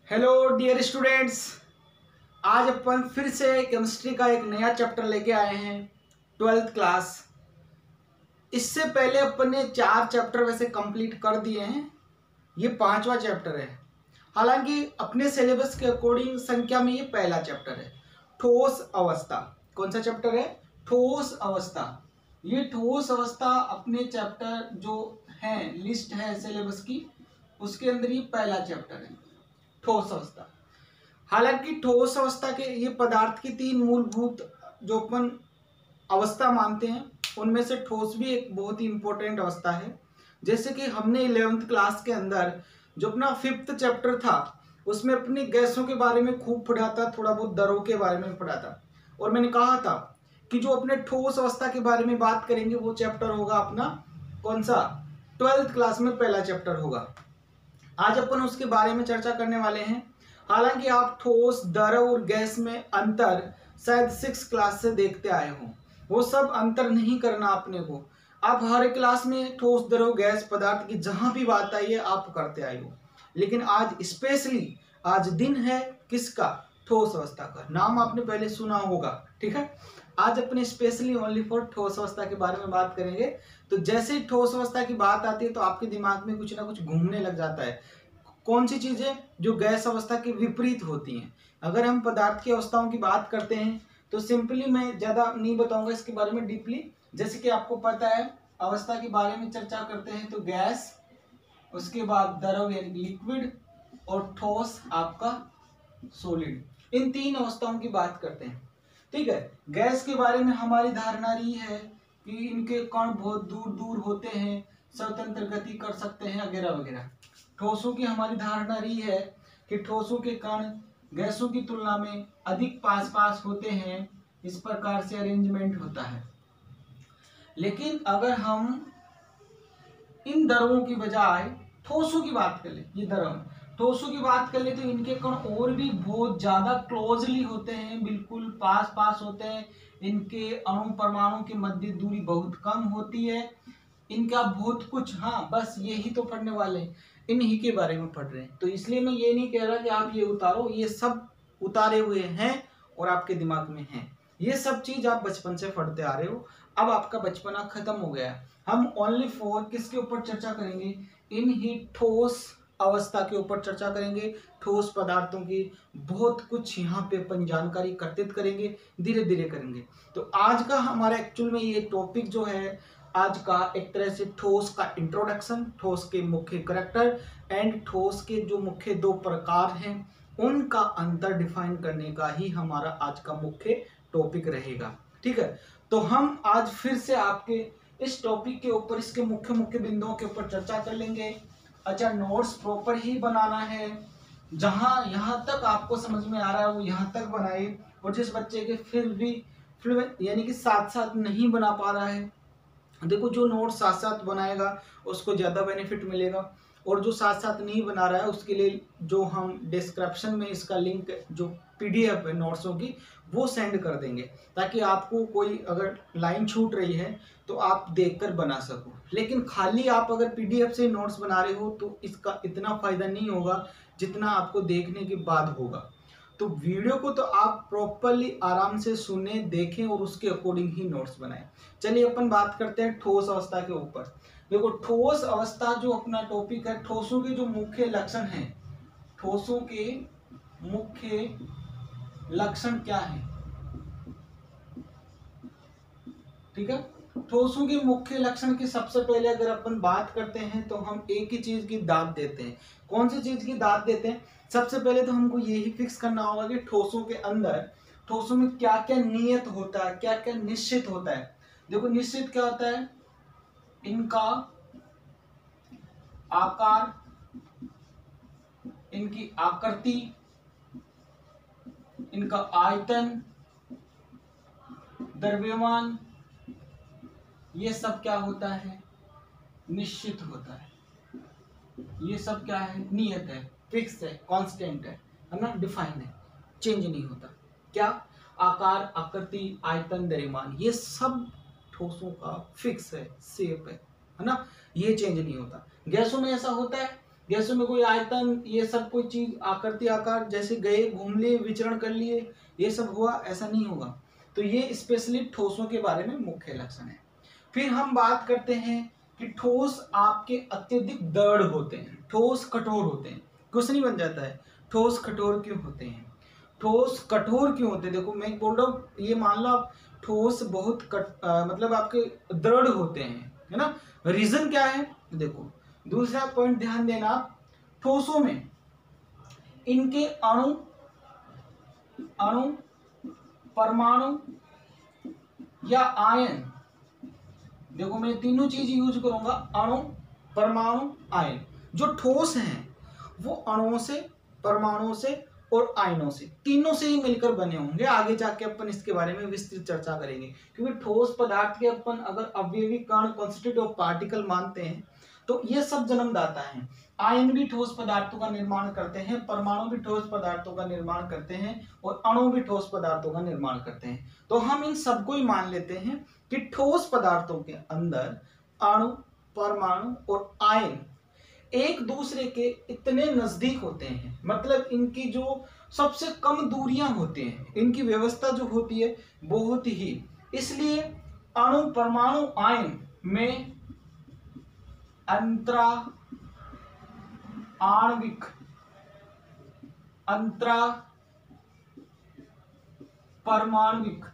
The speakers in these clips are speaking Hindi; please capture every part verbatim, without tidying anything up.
हेलो डियर स्टूडेंट्स, आज अपन फिर से केमिस्ट्री का एक नया चैप्टर लेके आए हैं, ट्वेल्थ क्लास। इससे पहले अपन ने चार चैप्टर वैसे कंप्लीट कर दिए हैं, ये पांचवा चैप्टर है। हालांकि अपने सिलेबस के अकॉर्डिंग संख्या में ये पहला चैप्टर है, ठोस अवस्था। कौन सा चैप्टर है? ठोस अवस्था। ये ठोस अवस्था अपने चैप्टर जो है, लिस्ट है सिलेबस की, उसके अंदर ये पहला चैप्टर है, ठोस अवस्था। हालांकि ठोस अवस्था के ये पदार्थ की तीन मूलभूत जो अपन अवस्था मानते हैं, उनमें से ठोस भी एक बहुत ही इंपॉर्टेंट अवस्था है। जैसे कि हमने इलेवेंथ क्लास के अंदर जो अपना फिफ्थ चैप्टर था, उसमें अपनी गैसों के बारे में खूब पढ़ा था, थोड़ा बहुत दरों के बारे में पढ़ा था। और मैंने कहा था कि जो अपने ठोस अवस्था के बारे में बात करेंगे वो चैप्टर होगा अपना कौन सा? ट्वेल्थ क्लास में पहला चैप्टर होगा। आज अपन उसके बारे में चर्चा करने वाले हैं। हालांकि आप ठोस, द्रव और गैस में अंतर शायद सिक्स क्लास से देखते आए हो, वो सब अंतर नहीं करना अपने को। आप हर क्लास में ठोस, द्रव, गैस पदार्थ की जहां भी बात आई है आप करते आए हो, लेकिन आज स्पेशली आज दिन है किसका? ठोस अवस्था का। नाम आपने पहले सुना होगा, ठीक है। आज अपने स्पेशली ओनली फॉर ठोस अवस्था के बारे में बात करेंगे। तो जैसे ही ठोस अवस्था की बात आती है तो आपके दिमाग में कुछ ना कुछ घूमने लग जाता है। कौन सी चीजें जो गैस अवस्था के विपरीत होती हैं। अगर हम पदार्थ की अवस्थाओं की बात करते हैं तो सिंपली मैं ज्यादा नहीं बताऊंगा इसके बारे में डीपली। जैसे कि आपको पता है, अवस्था के बारे में चर्चा करते हैं तो गैस, उसके बाद द्रव यानी लिक्विड, और ठोस आपका सॉलिड। इन तीन अवस्थाओं की बात करते हैं, ठीक है। गैस के बारे में हमारी धारणा रही है कि इनके कण बहुत दूर दूर होते हैं, स्वतंत्र गति कर सकते हैं वगैरह वगैरह। ठोसों की हमारी धारणा रही है कि ठोसों के कण गैसों की तुलना में अधिक पास पास होते हैं, इस प्रकार से अरेंजमेंट होता है। लेकिन अगर हम इन द्रवों की बजाय ठोसों की बात कर ले, ये द्रव ठोसों की बात कर ले तो इनके कण और भी बहुत ज्यादा क्लोजली होते हैं, बिल्कुल पास पास होते हैं। इनके अणु परमाणु के मध्य दूरी बहुत कम होती है। इनका बहुत कुछ, हाँ बस यही तो पढ़ने वाले हैं, इन्हीं के बारे में पढ़ रहे हैं। तो इसलिए मैं ये नहीं कह रहा कि आप ये उतारो, ये सब उतारे हुए हैं और आपके दिमाग में हैं। ये सब चीज आप बचपन से पढ़ते आ रहे हो, अब आपका बचपना खत्म हो गया। हम ओनली फॉर किसके ऊपर चर्चा करेंगे? इन ही ठोस अवस्था के ऊपर चर्चा करेंगे, ठोस पदार्थों की बहुत कुछ यहाँ पे अपन जानकारी एकत्रित करेंगे, धीरे धीरे करेंगे। तो आज का हमारा एक्चुअल में ये टॉपिक जो है, आज का एक तरह से ठोस का इंट्रोडक्शन, ठोस के मुख्य करैक्टर एंड ठोस के जो मुख्य दो प्रकार हैं उनका अंतर डिफाइन करने का ही हमारा आज का मुख्य टॉपिक रहेगा, ठीक है। तो हम आज फिर से आपके इस टॉपिक के ऊपर, इसके मुख्य मुख्य बिंदुओं के ऊपर चर्चा कर लेंगे। अच्छा, नोट्स प्रॉपर ही बनाना है, जहां यहां तक आपको समझ में आ रहा है वो यहां तक बनाइए, और जिस बच्चे के फिर भी फ्लुएंट यानी कि साथ साथ नहीं बना पा रहा है, देखो जो नोट साथ साथ बनाएगा उसको ज्यादा बेनिफिट मिलेगा, और जो साथ साथ नहीं बना रहा है उसके लिए जो हम डिस्क्रिप्शन में इसका लिंक, जो पीडीएफ है नोट्सों की, वो सेंड कर देंगे, ताकि आपको कोई अगर लाइन छूट रही है तो आप देखकर बना सको। लेकिन खाली आप अगर पीडीएफ से नोट्स बना रहे हो तो इसका इतना फायदा नहीं होगा जितना आपको देखने के बाद होगा। तो वीडियो को तो आप प्रॉपरली आराम से सुने, देखें और उसके अकॉर्डिंग ही नोट्स बनाएं। चलिए अपन बात करते हैं ठोस अवस्था के ऊपर। देखो, ठोस अवस्था जो अपना टॉपिक है, ठोसों के जो मुख्य लक्षण हैं, ठोसों के मुख्य लक्षण क्या है, ठीक है। ठोसों के मुख्य लक्षण की सबसे पहले अगर अपन बात करते हैं तो हम एक ही चीज की दाद देते हैं। कौन सी चीज की दाद देते हैं? सबसे पहले तो हमको यही फिक्स करना होगा कि ठोसों के अंदर, ठोसों में क्या क्या नियत होता है, क्या क्या निश्चित होता है। देखो, निश्चित क्या होता है? इनका आकार, इनकी आकृति, इनका आयतन, द्रव्यमान, ये सब क्या होता है? निश्चित होता है। ये सब क्या है? नियत है, फिक्स है, कांस्टेंट है, है ना, डिफाइन है, चेंज नहीं होता। क्या? आकार, आकृति, आयतन, द्रव्यमान, ये सब ठोसों का फिक्स है, सेफ है, है ना, ये चेंज नहीं होता। गैसों में ऐसा होता है गैसों में कोई आयतन, ये सब कोई चीज आकृति आकार जैसे गए, घूम लिए, विचरण कर लिए, ये सब हुआ, ऐसा नहीं होगा। तो ये स्पेशली ठोसों के बारे में मुख्य लक्षण है। फिर हम बात करते हैं कि ठोस आपके अत्यधिक दृढ़ होते हैं, ठोस कठोर होते हैं। क्वेश्चन ही बन जाता है, ठोस कठोर क्यों होते हैं? ठोस कठोर क्यों होते हैं? देखो मैं बोल रहा हूँ, ये मान लो आप ठोस बहुत कट आ, मतलब आपके दृढ़ होते हैं, है ना। रीजन क्या है? देखो दूसरा पॉइंट ध्यान देना, ठोसों में इनके अणु अणु परमाणु या आयन, देखो मैं तीनों चीज यूज करूंगा, अणु परमाणु आयन। जो ठोस हैं वो अणुओं से, परमाणुओं से और आयनों से, तीनों से ही मिलकर बने होंगे। आगे जाके अपन इसके बारे में विस्तृत चर्चा करेंगे, क्योंकि ठोस पदार्थ के अपन अगर अवयवी कण कॉन्स्टिट्यूट ऑफ पार्टिकल मानते हैं तो ये सब जन्मदाता हैं। आयन भी ठोस पदार्थों का निर्माण करते हैं, परमाणु भी ठोस पदार्थों का निर्माण करते हैं और अणु भी ठोस पदार्थों का निर्माण करते हैं। तो हम इन सबको ही मान लेते हैं कि ठोस पदार्थों के अंदर अणु, परमाणु और आयन एक दूसरे के इतने नजदीक होते हैं, मतलब इनकी जो सबसे कम दूरियां होती हैं, इनकी व्यवस्था जो होती है बहुत ही, इसलिए अणु परमाणु आयन में अंतरा आणविक अंतरा परमाणविक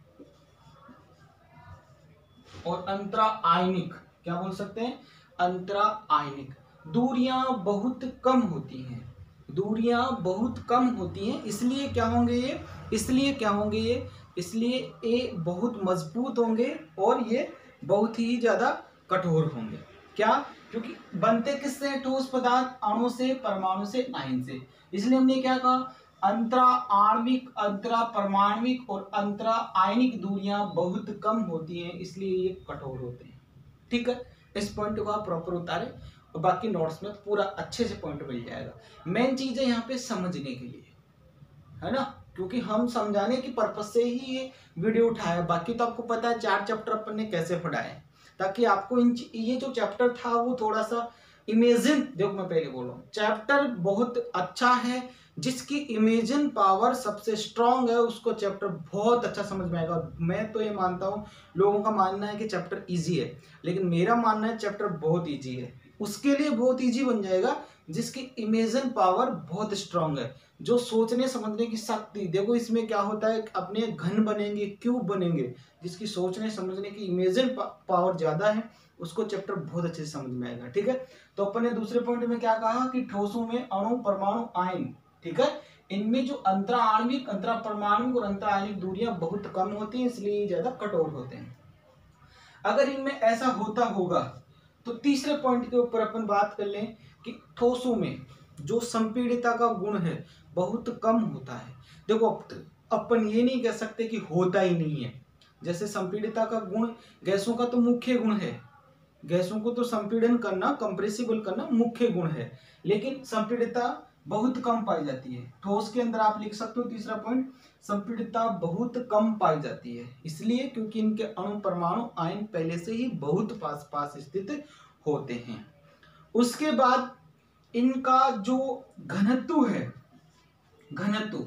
और अंतरा आयनिक, क्या बोल सकते हैं, अंतरा आयनिक दूरियां बहुत कम होती हैं, दूरियां बहुत कम होती हैं। इसलिए क्या होंगे ये, इसलिए क्या होंगे ये, इसलिए ये बहुत मजबूत होंगे और ये बहुत ही ज्यादा कठोर होंगे। क्या? क्योंकि बनते किससे हैं ठोस पदार्थ? अणु से, परमाणु से, आयन से। इसलिए हमने क्या कहा, अंतरा आणविक, अंतरा परमाणविक और अंतरा आयनिक दूरियां बहुत कम होती हैं, इसलिए ये कठोर होते हैं। ठीक है, इस पॉइंट को आप प्रॉपर उतारे और बाकी नोट्स में पूरा अच्छे से पॉइंट मिल जाएगा। मेन चीज है यहाँ पे समझने के लिए, है ना, क्योंकि हम समझाने की पर्पज से ही ये वीडियो उठाया। बाकी तो आपको पता है चार चैप्टर अपन ने कैसे पढ़ाए, ताकि आपको इन ये जो चैप्टर था वो थोड़ा सा इमेजिन, देखो मैं पहले बोल रहा हूँ, चैप्टर बहुत अच्छा है, जिसकी इमेजिन पावर सबसे स्ट्रांग है उसको चैप्टर बहुत अच्छा समझ में आएगा। मैं तो ये मानता हूँ, लोगों का मानना है कि चैप्टर इजी है, लेकिन मेरा मानना है चैप्टर बहुत इजी है। उसके लिए बहुत इजी बन जाएगा जिसकी इमेजिन पावर बहुत स्ट्रांग है, जो सोचने समझने की शक्ति, देखो इसमें क्या होता है, अपने घन बनेंगे, क्यूब बनेंगे, जिसकी सोचने समझने की इमेजिन पावर ज्यादा है उसको चैप्टर बहुत अच्छे से समझ में आएगा। ठीक है, तो अपन ने दूसरे पॉइंट में क्या कहा कि ठोसों में अणु परमाणु आयन, ठीक है, इनमें जो अंतरा आणविक, अंतरा परमाणु और अंतरा आयनिक दूरियां बहुत कम होती हैं, इसलिए ये ज्यादा कठोर होते हैं। अगर इनमें ऐसा होता होगा तो तीसरे पॉइंट के ऊपर अपन बात कर लें कि ठोसों में जो संपीड़ितता का गुण है बहुत कम होता है। देखो अपन ये नहीं कह सकते कि होता ही नहीं है, जैसे संपीड़ितता का गुण गैसों का तो मुख्य गुण है, गैसों को तो संपीड़न करना, कंप्रेसिबल करना मुख्य गुण है, लेकिन संपीड़ितता बहुत कम पाई जाती है। ठोस के अंदर आप लिख सकते हो तीसरा पॉइंट, संपीड़ितता बहुत कम पाई जाती है, इसलिए क्योंकि इनके अणु परमाणु आयन पहले से ही बहुत पास पास स्थित होते हैं। उसके बाद इनका जो घनत्व है, घनत्व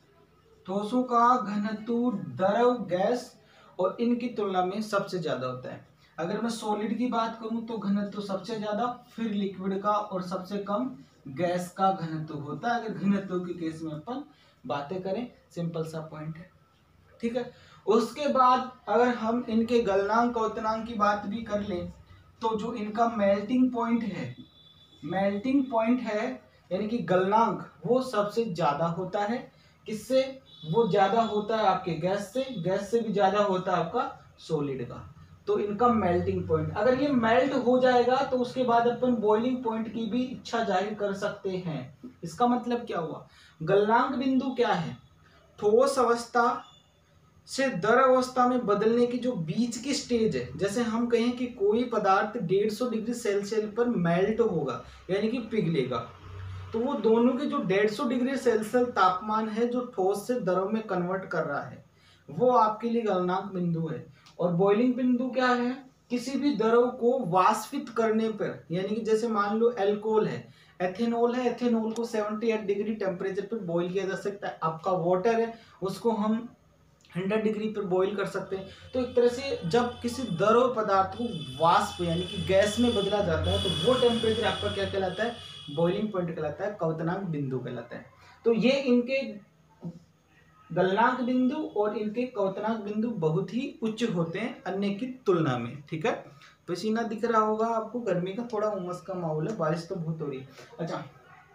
ठोसों का घनत्व द्रव, गैस और इनकी तुलना में सबसे ज्यादा होता है। अगर मैं सॉलिड की बात करूं तो घनत्व सबसे ज्यादा, फिर लिक्विड का और सबसे कम गैस का घनत्व होता है। अगर घनत्व के केस में अपन बातें करें, सिंपल सा पॉइंट है। ठीक है, उसके बाद अगर हम इनके गलनांक और उतनांक की बात भी कर लें तो जो इनका मेल्टिंग पॉइंट है, मेल्टिंग पॉइंट है यानी कि गलनांक, वो सबसे ज्यादा होता है। किससे? वो ज्यादा होता है आपके गैस से, गैस से भी ज्यादा होता है आपका सॉलिड का। तो इनका मेल्टिंग पॉइंट, अगर ये मेल्ट हो जाएगा तो उसके बाद अपन बॉइलिंग पॉइंट की भी इच्छा जाहिर कर सकते हैं। इसका मतलब क्या हुआ, गलनांक बिंदु क्या है, ठोस अवस्था से द्रव अवस्था में बदलने की जो बीच की स्टेज है। जैसे हम कहें कि कोई पदार्थ डेढ़ सौ डिग्री सेल्सियस पर मेल्ट होगा यानी कि पिघलेगा, तो वो दोनों के जो डेढ़ सौ डिग्री सेल्सियस तापमान है जो ठोस से द्रव में कन्वर्ट कर रहा है, वो आपके लिए गलनांक बिंदु है। और बॉइलिंग बिंदु क्या है, किसी भी द्रव को वाष्पित करने पर, यानी कि जैसे मान लो एल्कोहल है, एथेनॉल है, एथेनॉल को अठहत्तर डिग्री टेम्परेचर पर बॉईल किया जा सकता है। आपका वाटर है उसको हम सौ डिग्री पर बॉईल कर सकते हैं। तो एक तरह से जब किसी द्रव पदार्थ को वाष्प यानी कि गैस में बदला जाता है तो वो टेम्परेचर आपका क्या कहलाता है, बॉइलिंग पॉइंट कहलाता है, क्वथनांक बिंदु कहलाता है। तो ये इनके गलनांक बिंदु और इनके क्वथनांक बिंदु बहुत ही उच्च होते हैं अन्य की तुलना में। ठीक है, पसीना दिख रहा होगा आपको, गर्मी का थोड़ा उमस का माहौल है, बारिश तो बहुत हो रही है। अच्छा,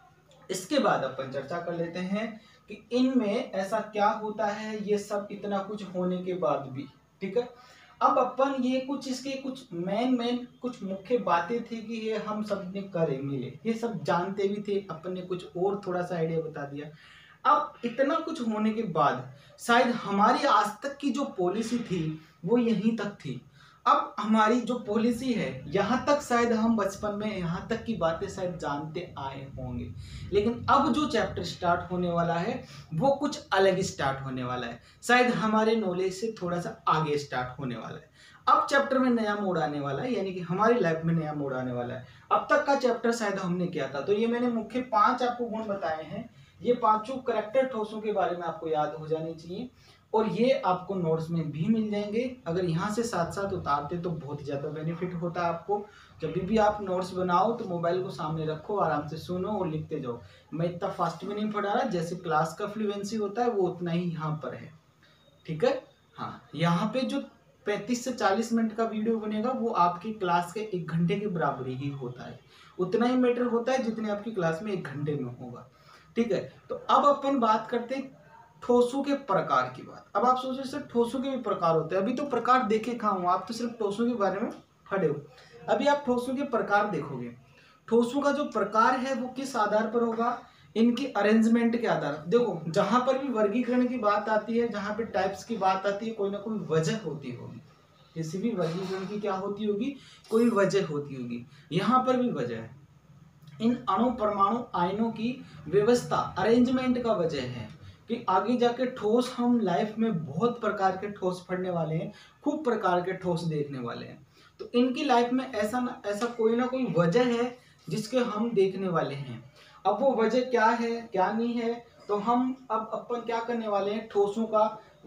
इसके बाद अपन चर्चा कर लेते हैं कि इनमें ऐसा क्या होता है, ये सब इतना कुछ होने के बाद भी। ठीक है, अब अपन ये कुछ इसके कुछ मेन मेन कुछ मुख्य बातें थी कि ये हम सब ने करे मिले, ये सब जानते भी थे, अपन ने कुछ और थोड़ा सा आइडिया बता दिया। अब इतना कुछ होने के बाद शायद हमारी आज तक की जो पॉलिसी थी वो यहीं तक थी। अब हमारी जो पॉलिसी है यहाँ तक शायद हम बचपन में यहाँ तक की बातें शायद जानते आए होंगे, लेकिन अब जो चैप्टर स्टार्ट होने वाला है वो कुछ अलग स्टार्ट होने वाला है, शायद हमारे नॉलेज से थोड़ा सा आगे स्टार्ट होने वाला है। अब चैप्टर में नया मोड़ आने वाला है, यानी कि हमारी लाइफ में नया मोड़ आने वाला है। अब तक का चैप्टर शायद हमने किया था, तो ये मैंने मुख्य पांच आपको गुण बताए हैं, ये पांचों करेक्टर ठोसों के बारे में आपको याद हो जानी चाहिए और ये आपको नोट्स में भी मिल जाएंगे। अगर यहाँ से साथ साथ उतारते तो बहुत ज़्यादा बेनिफिट होता है आपको। जब भी आप नोट्स बनाओ तो मोबाइल को सामने रखो, आराम से सुनो और लिखते जाओ। मैं इतना फास्ट भी नहीं पढ़ा रहा, जैसे क्लास का फ्लुएंसी होता है वो उतना ही यहाँ पर है। ठीक है, हाँ, यहाँ पे जो पैंतीस से चालीस मिनट का वीडियो बनेगा वो आपकी क्लास के एक घंटे के बराबर ही होता है, उतना ही मैटर होता है जितने आपकी क्लास में एक घंटे में होगा। ठीक है, तो अब अपन बात करते हैं ठोसों के प्रकार की बात। अब आप सोचो सर ठोसों के भी प्रकार होते हैं, अभी तो प्रकार देखे कहाँ हो, आप तो सिर्फ ठोसों के बारे में पढ़े हो। अभी आप ठोसों के प्रकार देखोगे, ठोसों का जो प्रकार है वो किस आधार पर होगा, इनकी अरेंजमेंट के आधार। देखो जहां पर भी वर्गीकरण की बात आती है, जहां पे टाइप्स की बात आती है, कोई ना कोई वजह होती होगी, किसी भी वर्गीकरण की क्या होती होगी, कोई वजह होती होगी। यहाँ पर भी वजह है, इन अणु परमाणु आयनों की व्यवस्था अरेंजमेंट का वजह है कि आगे जाके ठोस हम लाइफ में बहुत प्रकार के ठोस पढ़ने वाले हैं, खूब प्रकार के ठोस देखने वाले हैं। तो इनकी लाइफ में ऐसा ना ऐसा कोई ना कोई वजह है जिसके हम देखने वाले हैं। अब वो वजह क्या है क्या नहीं है, तो हम अब अपन क्या करने वाले हैं, ठोसों का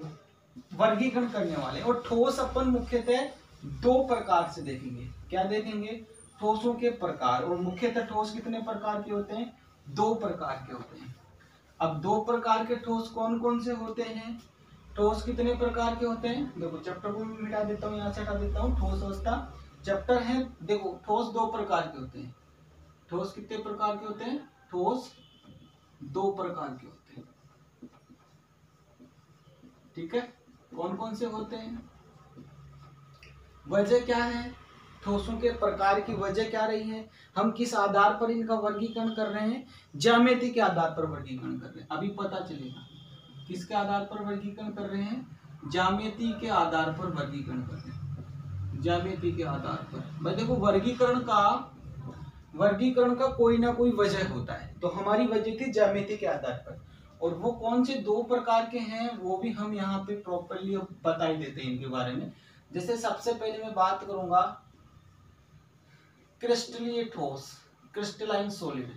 वर्गीकरण करने वाले हैं। और ठोस अपन मुख्यतः दो प्रकार से देखेंगे। क्या देखेंगे, ठोसों के प्रकार। और मुख्यतः ठोस कितने प्रकार के होते हैं, दो प्रकार के होते हैं। अब दो प्रकार के ठोस कौन कौन से होते हैं, ठोस कितने प्रकार के होते हैं, देखो चैप्टर को भी मिटा देता हूँ, यहाँ से हटा देता हूँ, ठोस अवस्था चैप्टर है। देखो ठोस दो प्रकार के होते हैं, ठोस कितने प्रकार के होते हैं, ठोस दो प्रकार के होते हैं। ठीक है, कौन कौन से होते हैं, वजह क्या है, ठोसों के प्रकार की वजह क्या रही है, हम किस आधार पर इनका वर्गीकरण कर रहे हैं, ज्यामिति के आधार पर वर्गीकरण कर रहे हैं। अभी पता चलेगा किसके आधार पर वर्गीकरण कर रहे हैं, ज्यामिति के आधार पर वर्गीकरण कर रहे हैं, ज्यामिति के आधार पर। भाई देखो वर्गीकरण का वर्गीकरण का कोई ना कोई वजह होता है, तो हमारी वजह थी ज्यामिति के आधार पर। और वो कौन से दो प्रकार के हैं वो भी हम यहाँ पे प्रॉपरली बता ही देते हैं इनके बारे में। जैसे सबसे पहले मैं बात करूंगा क्रिस्टलीय ठोस, क्रिस्टलाइन सॉलिड,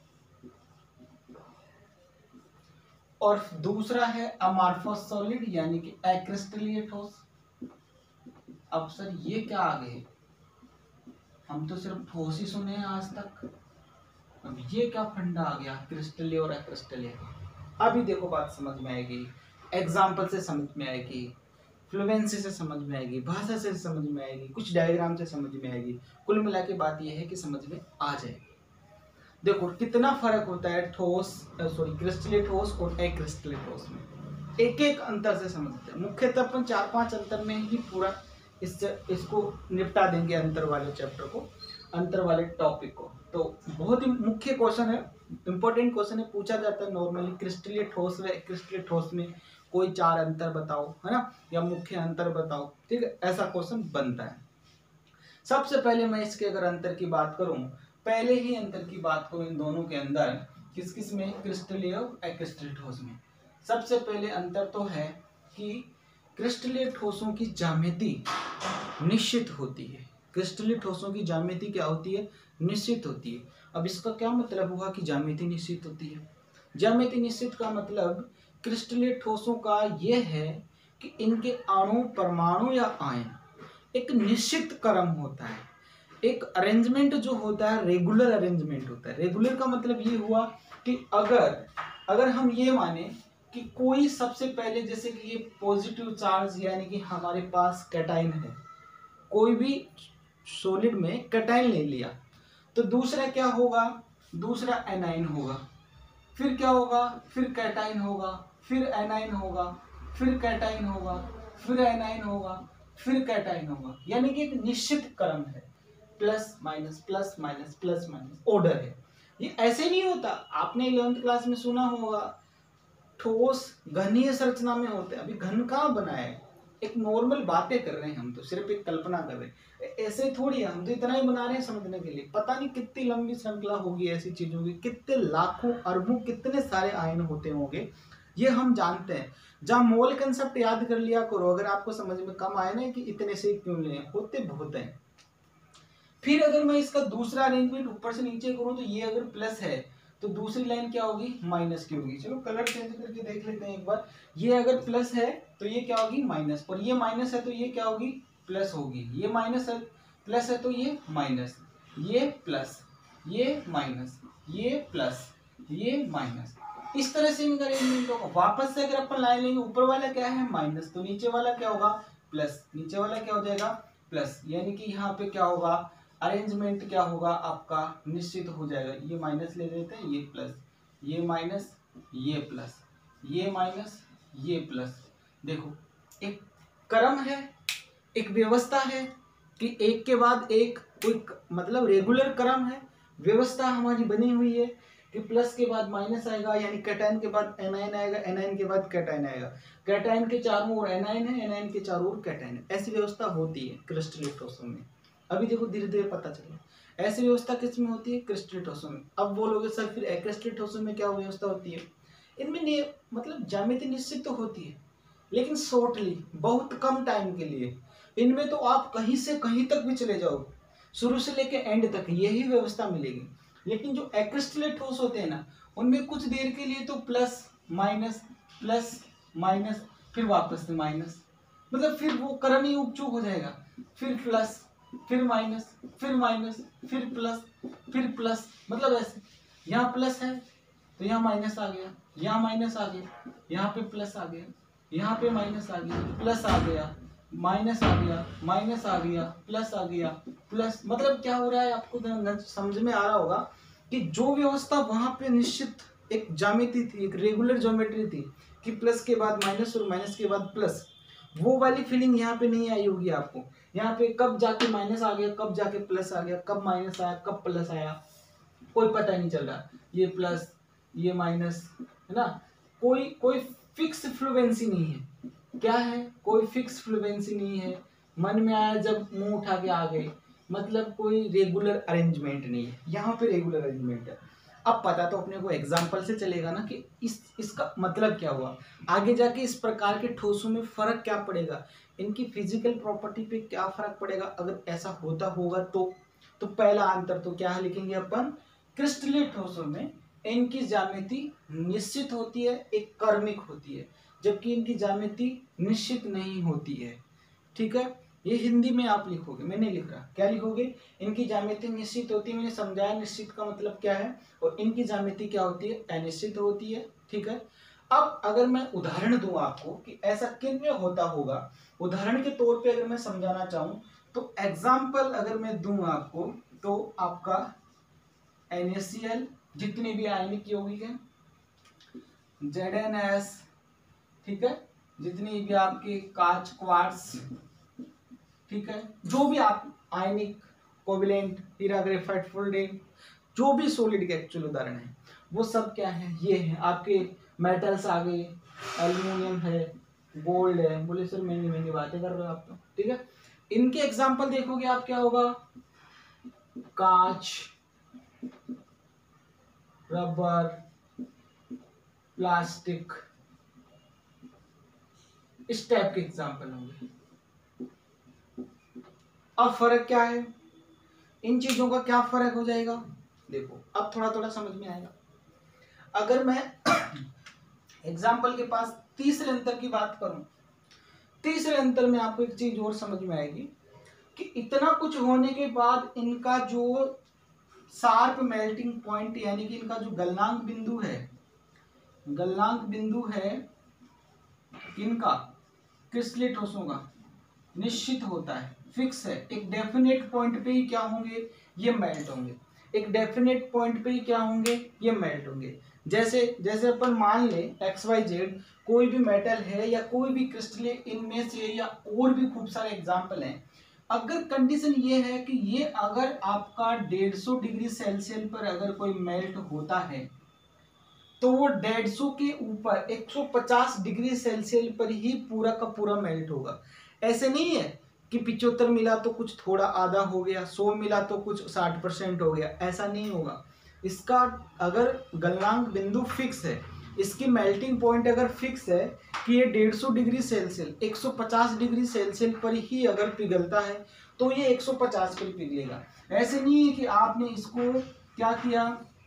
और दूसरा है अमार्फस सॉलिड यानी कि अक्रिस्टलीय ठोस। अब सर ये क्या आ गए, हम तो सिर्फ ठोस ही सुने हैं आज तक, अब ये क्या फंडा आ गया क्रिस्टलीय और अक्रिस्टलीय। अभी देखो बात समझ में आएगी, एग्जाम्पल से समझ में आएगी, फ्लुएंसी से समझ में आएगी, भाषा से समझ में आएगी, कुछ डायग्राम से समझ में आएगी। कुल मिला के बात यह है कि समझ में आ जाएगी। देखो कितना फर्क होता है ठोस सॉरी क्रिस्टलीय ठोस और अक्रिस्टलीय ठोस में, एक एक अंतर से समझते हैं। मुख्यतः अपन चार पांच अंतर में ही पूरा इससे इसको निपटा देंगे, अंतर वाले चैप्टर को, अंतर वाले टॉपिक को। तो बहुत ही मुख्य क्वेश्चन है, इंपॉर्टेंट क्वेश्चन है, पूछा जाता है नॉर्मली, क्रिस्टलीय ठोस व अक्रिस्टलीय ठोस में कोई चार अंतर बताओ, है ना, या मुख्य अंतर बताओ। ठीक है, ऐसा क्वेश्चन बनता है। सबसे पहले मैं इसके अगर अंतर की बात करूं, पहले ही अंतर की बात करूं इन दोनों के अंदर, किस किस में, क्रिस्टलीय और अक्रिस्टलीय ठोस में। सबसे पहले अंतर तो है कि क्रिस्टलीय ठोसों की ज्यामिति निश्चित होती है, क्रिस्टलीय ठोसों की ज्यामिति क्या होती है, निश्चित होती है। अब इसका क्या मतलब हुआ कि ज्यामिति निश्चित होती है। ज्यामिति निश्चित का मतलब क्रिस्टलीय ठोसों का यह है कि इनके अणु, परमाणु या आयन एक निश्चित क्रम होता है, एक अरेंजमेंट जो होता है रेगुलर अरेंजमेंट होता है। रेगुलर का मतलब ये हुआ कि अगर अगर हम ये माने कि कोई सबसे पहले, जैसे कि ये पॉजिटिव चार्ज यानी कि हमारे पास कैटाइन है, कोई भी सॉलिड में कैटाइन ले लिया तो दूसरा क्या होगा, दूसरा एनाइन होगा, फिर क्या होगा, फिर कैटाइन होगा, फिर एनाइन होगा, फिर कैटाइन होगा, फिर एनाइन होगा, फिर कैटाइन होगा। यानी कि एक निश्चित क्रम है, plus minus plus minus plus minus order है। ये ऐसे नहीं होता, आपने इलेवेंथ क्लास में सुना होगा ठोस घनीय संरचना में होते हैं। अभी घन कहाँ बना है, एक नॉर्मल बातें कर रहे हैं हम, तो सिर्फ एक कल्पना कर रहे हैं, ऐसे थोड़ी है, हम तो इतना ही बना रहे हैं समझने के लिए। पता नहीं कितनी लंबी श्रृंखला होगी ऐसी चीजों की, कितने लाखों अरबों कितने सारे आयन होते होंगे, ये हम जानते हैं। जहाँ मोल कंसेप्ट याद कर लिया करो, अगर आपको समझ में कम आए ना कि इतने से क्यों ले, होते बहुत हैं। फिर अगर मैं इसका दूसरा अरेंजमेंट ऊपर से नीचे करूं तो ये अगर प्लस है तो दूसरी लाइन क्या होगी, माइनस की होगी। चलो कलर चेंज करके देख लेते हैं एक बार। ये अगर प्लस है तो ये क्या होगी, माइनस, और ये माइनस है तो ये क्या होगी, प्लस होगी। ये माइनस है, प्लस है तो ये माइनस, ये प्लस, ये माइनस, ये प्लस, ये माइनस। इस तरह से इनका अरेंजमेंट होगा। वापस से अगर अपन लाइन लेंगे, ऊपर वाला क्या है माइनस, तो नीचे वाला क्या होगा प्लस, नीचे वाला क्या हो जाएगा प्लस। यानी कि यहाँ पे क्या होगा, अरेंजमेंट क्या होगा आपका निश्चित हो जाएगा। ये माइनस ले लेते हैं, ये प्लस, ये माइनस, ये प्लस, ये माइनस, ये प्लस। देखो एक क्रम है, एक व्यवस्था है कि एक के बाद एक, कोई मतलब रेगुलर क्रम है, व्यवस्था हमारी बनी हुई है कि प्लस के बाद माइनस आएगा, यानी कैटाइन के बाद एनाइन आएगा, एनाइन के बाद कैटाइन आएगा, कैटाइन के चारों ओर एनाइन है, एनाइन के चारों ओर कैटाइन है। ऐसी व्यवस्था होती है क्रिस्टलीय ठोसों में। अभी देखो धीरे धीरे पता चले ऐसी व्यवस्था किस में होती है, क्रिस्टलीय ठोसों में। अब बोलोगे सर फिर एक्रिस्टलीय ठोसों में क्या व्यवस्था होती है, इनमें ने, मतलब ज्यामिति निश्चित तो होती है लेकिन शॉर्टली, बहुत कम टाइम के लिए। इनमें तो आप कहीं से कहीं तक भी चले जाओ, शुरू से लेके एंड तक यही व्यवस्था मिलेगी। लेकिन जो एक्रिस्टलीय ठोस होते हैं ना, उनमें कुछ देर के लिए तो प्लस माइनस प्लस माइनस, फिर वापस से माइनस, मतलब फिर वो क्रम ही उपचूक हो जाएगा, फिर प्लस, फिर माइनस, फिर माइनस, फिर प्लस, फिर प्लस, मतलब ऐसे। यहाँ प्लस है तो यहाँ माइनस आ गया, यहाँ माइनस आ गया, यहाँ पे प्लस आ गया, यहाँ पे माइनस आ गया, प्लस आ गया, माइनस आ गया, माइनस आ गया, प्लस आ गया, प्लस। मतलब क्या हो रहा है आपको समझ में आ रहा होगा कि जो व्यवस्था वहां पे निश्चित एक ज्यामिति थी, एक रेगुलर ज्योमेट्री थी कि प्लस के बाद माइनस और माइनस के बाद प्लस, वो वाली फीलिंग यहाँ पे नहीं आई होगी आपको। यहाँ पे कब जाके माइनस आ गया, कब जाके प्लस आ गया, कब माइनस आया, कब प्लस आया, कोई पता नहीं चल रहा। ये प्लस, ये माइनस, है ना, कोई कोई फिक्स फ्लुएंसी नहीं है। क्या है, कोई फिक्स फ्लुएंसी नहीं है। मन में आया जब मुंह उठा के आ गए, मतलब कोई रेगुलर अरेंजमेंट नहीं है। यहाँ पे रेगुलर अरेंजमेंट है। अब पता तो अपने को एग्जाम्पल से चलेगा ना कि इस इसका मतलब क्या हुआ, आगे जाके इस प्रकार के ठोसों में फर्क क्या पड़ेगा, इनकी फिजिकल प्रॉपर्टी पे क्या फर्क पड़ेगा अगर ऐसा होता होगा तो। तो पहला अंतर तो क्या है लिखेंगे अपन, क्रिस्टलीय ठोसों में इनकी ज्यामिति निश्चित होती है, एक कर्मिक होती है, जबकि इनकी ज्यामिति निश्चित नहीं होती है। ठीक है, ये हिंदी में आप लिखोगे, मैं नहीं लिख रहा। क्या लिखोगे, इनकी ज्यामिति निश्चित होती है, मैंने समझाया निश्चित का मतलब क्या है, और इनकी ज्यामिति क्या होती है, अनिश्चित होती है। ठीक है, अब अगर मैं उदाहरण दूं आपको कि ऐसा किन में होता होगा, उदाहरण के तौर पे अगर मैं समझाना चाहूं तो एग्जाम्पल अगर मैं दूं आपको, तो आपका NaCl जितने भी आयनिक यौगिक हैं, जेड एन एस, ठीक है, जितनी भी आपके कांच, क्वार्ट्स, ठीक है, जो भी आप आयनिक, कोवेलेंट, हीरा, ग्रेफाइट, फुलडेन, जो भी सॉलिड के एक्चुअल उदाहरण है वो सब क्या है, ये है आपके मेटल्स आ गए, एल्यूमिनियम है, गोल्ड है। बोले सर महंगी महंगी बातें कर रहे हो आप तो, ठीक है। इनके एग्जाम्पल देखोगे आप, क्या होगा, कांच, रबर, प्लास्टिक, इस टाइप के एग्जाम्पल होंगे। अब फर्क क्या है, इन चीजों का क्या फर्क हो जाएगा, देखो अब थोड़ा थोड़ा समझ में आएगा। अगर मैं एग्जाम्पल के पास तीसरे अंतर की बात करूं, तीसरे अंतर में आपको एक चीज और समझ में आएगी कि इतना कुछ होने के बाद इनका जो शार्प मेल्टिंग पॉइंट यानी कि इनका जो गलनांक बिंदु है, गलनांक बिंदु है इनका क्रिस्टलीय ठोसों का निश्चित होता है, फिक्स है। एक डेफिनेट पॉइंट पे ही क्या होंगे, ये मेल्ट होंगे। एक डेफिनेट पॉइंट पे ही क्या होंगे, ये मेल्ट होंगे। जैसे जैसे अपन मान ले एक्स वाई जेड कोई भी मेटल है या कोई भी क्रिस्टल इनमें से, या और भी खूब सारे एग्जाम्पल हैं। अगर कंडीशन ये है कि ये अगर आपका डेढ़ सौ डिग्री सेल्सियस पर अगर कोई मेल्ट होता है तो वो डेढ़ सौ के ऊपर एक सौ पचास डिग्री सेल्सियस पर ही पूरा का पूरा मेल्ट होगा। ऐसे नहीं है कि पिचहत्तर मिला तो कुछ थोड़ा आधा हो गया, सौ मिला तो कुछ साठ परसेंट हो गया, ऐसा नहीं होगा। इसका अगर गलनांक बिंदु फिक्स है, इसकी मेल्टिंग पॉइंट अगर फिक्स है कि ये डेढ़ सौ डिग्री सेल्सियस एक सौ पचास डिग्री सेल्सियस पर ही अगर पिघलता है तो ये एक सौ पचास पर पिघलेगा। ऐसे नहीं है कि आपने इसको क्या किया,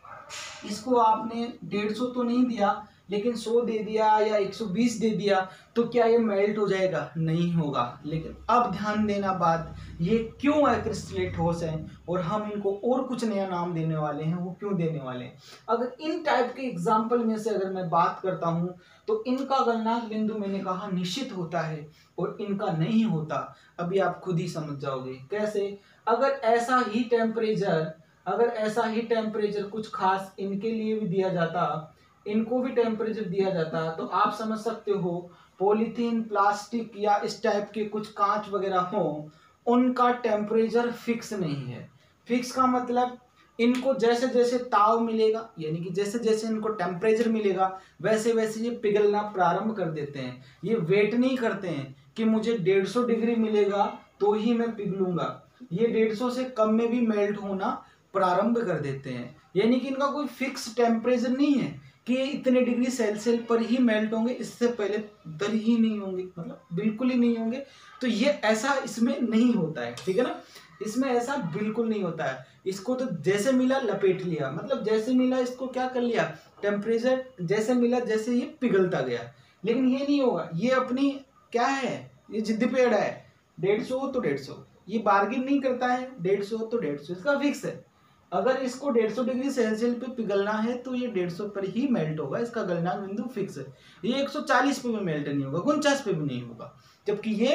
इसको आपने डेढ़ सौ तो नहीं दिया लेकिन सौ दे दिया या एक सौ बीस दे दिया तो क्या ये मेल्ट हो जाएगा, नहीं होगा। लेकिन अब ध्यान देना बात, ये क्यों है क्रिस्टलीय ठोस है और हम इनको और कुछ नया नाम देने वाले हैं, वो क्यों देने वाले हैं। अगर इन टाइप के एग्जाम्पल में से अगर मैं बात करता हूं तो इनका गलनांक बिंदु मैंने कहा निश्चित होता है और इनका नहीं होता। अभी आप खुद ही समझ जाओगे कैसे। अगर ऐसा ही टेम्परेचर अगर ऐसा ही टेम्परेचर कुछ खास इनके लिए भी दिया जाता, इनको भी टेम्परेचर दिया जाता, तो आप समझ सकते हो पॉलीथीन, प्लास्टिक या इस टाइप के कुछ कांच वगैरह हो, उनका टेम्परेचर फिक्स नहीं है। फिक्स का मतलब इनको जैसे जैसे ताव मिलेगा यानी कि जैसे जैसे इनको टेम्परेचर मिलेगा वैसे वैसे ये पिघलना प्रारंभ कर देते हैं। ये वेट नहीं करते हैं कि मुझे डेढ़ सौ डिग्री मिलेगा तो ही मैं पिघलूंगा, ये डेढ़ सौ से कम में भी मेल्ट होना प्रारंभ कर देते हैं। यानी कि इनका कोई फिक्स टेम्परेचर नहीं है कि इतने डिग्री सेल्सियस पर ही मेल्ट होंगे, इससे पहले दर ही नहीं होंगे, मतलब बिल्कुल ही नहीं होंगे। तो ये ऐसा इसमें नहीं होता है, ठीक है ना, इसमें ऐसा बिल्कुल नहीं होता है। इसको तो जैसे मिला लपेट लिया, मतलब जैसे मिला इसको क्या कर लिया, टेम्परेचर जैसे मिला जैसे ये पिघलता गया। लेकिन ये नहीं होगा, ये अपनी क्या है, ये जिद्द पेड़ है, डेढ़ सौ तो डेढ़ सौ, ये बार्गिन नहीं करता है, डेढ़ सौ तो डेढ़ सौ इसका फिक्स है। अगर इसको डेढ़ सौ डिग्री सेल्सियस पे पिघलना है तो ये डेढ़ सौ पर ही मेल्ट होगा, इसका गलनांक बिंदु फिक्स है। ये एक सौ चालीस पे भी मेल्ट नहीं होगा, उनचास पे भी नहीं होगा। जबकि ये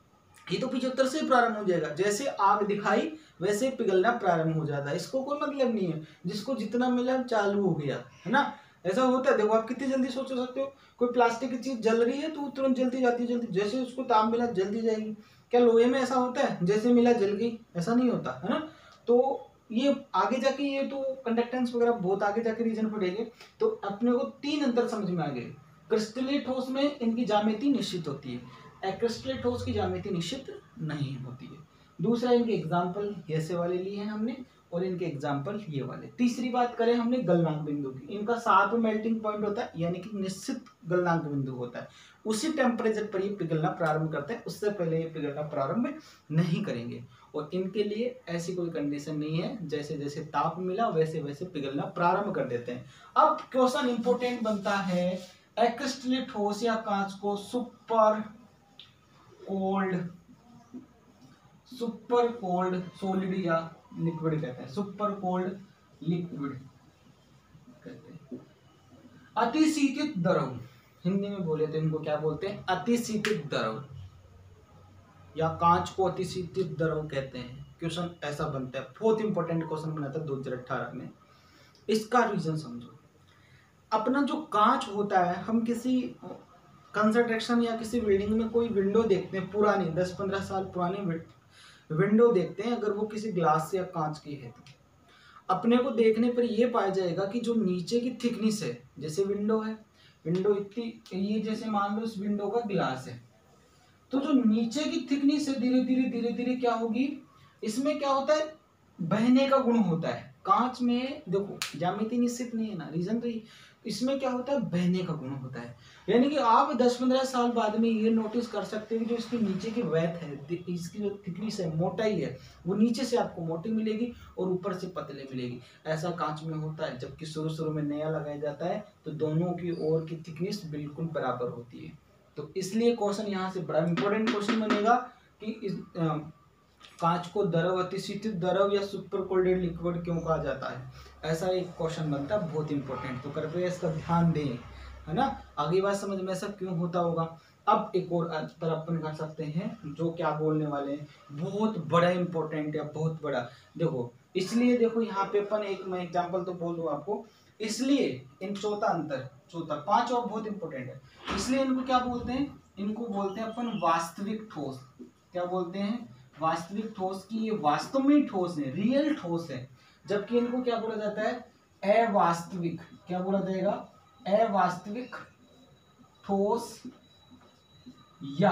ये तो पिछहत्तर से प्रारंभ हो जाएगा, जैसे आग दिखाई वैसे पिघलना प्रारंभ हो जाता है। इसको कोई मतलब नहीं है, जिसको जितना मिला चालू हो गया, है ना, ऐसा होता है। देखो आप कितनी जल्दी सोच सकते हो, कोई प्लास्टिक की चीज जल रही है तो तुरंत जलती जाती है, जल्दी जैसे उसको ताप मिला जल्दी जाएगी। क्या लोहे में ऐसा होता है जैसे मिला जल गई, ऐसा नहीं होता, है ना। तो ये आगे जाके ये तो कंडक्टेंस वगैरह बहुत आगे जाके रीजन पड़ेंगे। तो अपने को तीन अंतर समझ में आ गए। क्रिस्टलीय ठोस में इनकी ज्यामिति निश्चित होती है, एक्रिस्टलीय ठोस की ज्यामिति निश्चित नहीं होती है। दूसरा, इनके एग्जाम्पल ऐसे वाले लिए हैं हमने और इनके एग्जाम्पल ये वाले। तीसरी बात करें हमने गलनांक बिंदु की, इनका सात मेल्टिंग पॉइंट होता है यानी कि निश्चित गलनांक बिंदु होता है, उसी टेम्परेचर पर ये पिघलना प्रारंभ करते हैं, उससे पहले ये पिघलना प्रारंभ नहीं करेंगे। और इनके लिए ऐसी कोई कंडीशन नहीं है, जैसे जैसे ताप मिला वैसे वैसे पिघलना प्रारंभ कर देते हैं। अब क्वेश्चन इंपोर्टेंट बनता है, एक्रिस्टलीय ठोस या कांच को super cold super cold solid या लिक्विड कहते हैं, सुपर कोल्ड लिक्विड कहते हैं। अतिशीतित द्रव, हिंदी में बोले तो इनको क्या बोलते हैं, अतिशीतित द्रव, या कांच को अतिशीतित द्रव कहते हैं। क्वेश्चन ऐसा बनता है, बहुत इंपॉर्टेंट क्वेश्चन बना था दो हजार अठारह में। इसका रीजन समझो, अपना जो कांच होता है, हम किसी कंस्ट्रक्शन या किसी बिल्डिंग में कोई विंडो देखते हैं पुरानी, दस पंद्रह साल पुरानी विंडो देखते हैं, अगर वो किसी ग्लास या कांच की है तो अपने को देखने पर यह पाया जाएगा कि जो नीचे की थिकनेस है, जैसे विंडो है, विंडो इतनी, ये जैसे मान लो इस विंडो का ग्लास है, तो जो नीचे की थिकनेस है धीरे धीरे धीरे धीरे क्या होगी, इसमें क्या होता है, बहने का गुण होता है, कांच में देखो ज्यामिति निश्चित नहीं है ना, रीजन तो ये, इसमें क्या होता है, बहने का गुण होता है। यानी कि आप दस पंद्रह साल बाद में ये नोटिस कर सकते हैं कि जो इसके नीचे की वैथ है, इसकी जो थिकनेस है, मोटाई है, वो नीचे से आपको मोटी मिलेगी और ऊपर से पतले मिलेगी। ऐसा कांच में होता है। जबकि शुरू शुरू में नया लगाया जाता है तो दोनों की ओर की थिकनेस बिल्कुल बराबर होती है। तो इसलिए क्वेश्चन यहाँ से बड़ा इंपॉर्टेंट क्वेश्चन बनेगा कि इस आ, कांच को द्रव, अतिशीतित द्रव या सुपर कोल्डेड लिक्विड क्यों कहा जाता है, ऐसा एक क्वेश्चन बनता है, बहुत इंपॉर्टेंट। तो कृपया इसका ध्यान दें, है ना। आगे बात समझ में ऐसा क्यों होता होगा। अब एक और अंतर अपन कर सकते हैं, जो क्या बोलने वाले हैं, बहुत बड़ा इंपॉर्टेंट है, बहुत बड़ा। देखो इसलिए देखो यहाँ पे अपन एक मैं एग्जांपल तो बोल दूं आपको। इसलिए इन चौथा अंतर, चौथा, पांच और बहुत इंपॉर्टेंट है। इसलिए इनको क्या बोलते हैं, इनको बोलते हैं अपन वास्तविक ठोस। क्या बोलते हैं, वास्तविक ठोस। की ये वास्तव में ठोस है, रियल ठोस है। जबकि इनको क्या बोला जाता है, अवास्तविक। क्या बोला जाएगा, अवास्तविक ठोस, या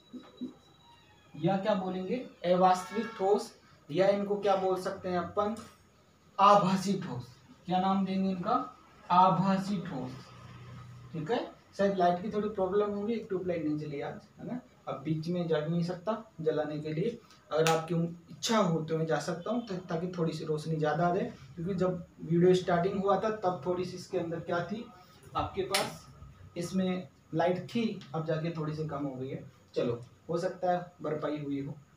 या क्या बोलेंगे, अवास्तविक ठोस, या इनको क्या बोल सकते हैं अपन, आभासी ठोस। क्या नाम देंगे इनका, आभासी ठोस। ठीक है। शायद लाइट की थोड़ी प्रॉब्लम होगी, एक ट्यूबलाइट नहीं चली आज, है ना। अब बीच में जा नहीं सकता जलाने के लिए, अगर आपकी इच्छा हो तो मैं जा सकता हूँ, ताकि थोड़ी सी रोशनी ज़्यादा आ जाए। क्योंकि जब वीडियो स्टार्टिंग हुआ था तब थोड़ी सी इसके अंदर क्या थी आपके पास, इसमें लाइट थी, अब जाके थोड़ी सी कम हो गई है। चलो, हो सकता है भरपाई हुई हो।